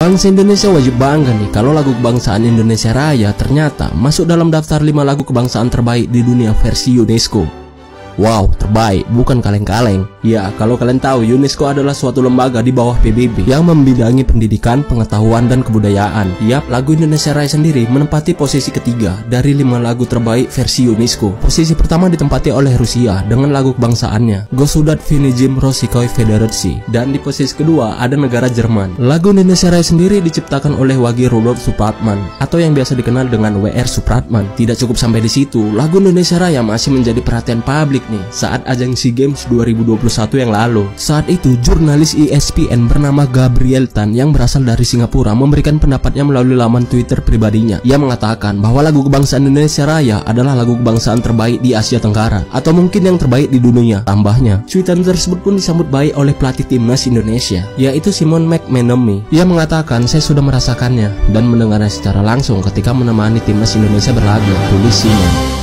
Bangsa Indonesia wajib bangga nih kalau lagu kebangsaan Indonesia Raya ternyata masuk dalam daftar 5 lagu kebangsaan terbaik di dunia versi UNESCO. Wow, terbaik, bukan kaleng-kaleng. Ya, kalau kalian tahu, UNESCO adalah suatu lembaga di bawah PBB yang membidangi pendidikan, pengetahuan, dan kebudayaan. Yap, lagu Indonesia Raya sendiri menempati posisi ketiga dari 5 lagu terbaik versi UNESCO. Posisi pertama ditempati oleh Rusia dengan lagu kebangsaannya Gosudat Vinizim Rossikoy Federaci, dan di posisi kedua ada negara Jerman. Lagu Indonesia Raya sendiri diciptakan oleh Wage Rudolf Supratman atau yang biasa dikenal dengan WR Supratman. Tidak cukup sampai di situ, lagu Indonesia Raya masih menjadi perhatian publik nih saat ajang SEA Games 2021 yang lalu. Saat itu jurnalis ESPN bernama Gabriel Tan yang berasal dari Singapura memberikan pendapatnya melalui laman Twitter pribadinya. Ia mengatakan bahwa lagu kebangsaan Indonesia Raya adalah lagu kebangsaan terbaik di Asia Tenggara atau mungkin yang terbaik di dunia. Tambahnya, cuitan tersebut pun disambut baik oleh pelatih timnas Indonesia, yaitu Simon McManamy. Ia mengatakan, "Saya sudah merasakannya dan mendengarnya secara langsung ketika menemani timnas Indonesia berlaga," tulis Simon.